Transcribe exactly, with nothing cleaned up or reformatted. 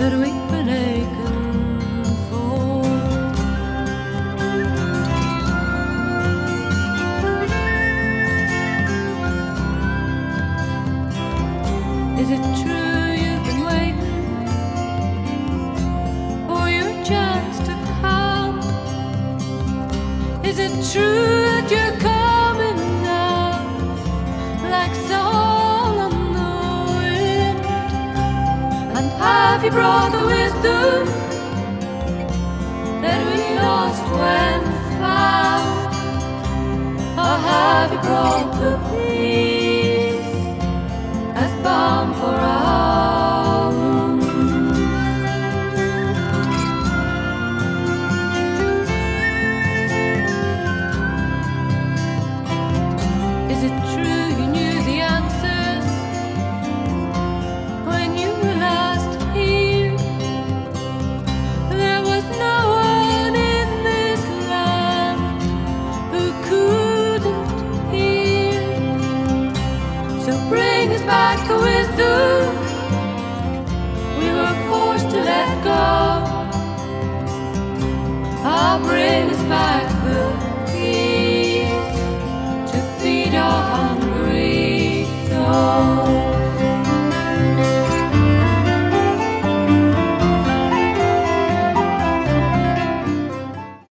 that we've been aching for. Is it true you've been waiting for your chance to come? Is it true that you're coming now, like soul on the wind? And have you brought the wisdom that we lost when found? Or have you brought the peace that's balm for our wounds? Is it true you knew the answers when you were last here? There was no one in this land who couldn't hear. So bring us back the wisdom we were forced to let go. Oh, bring us back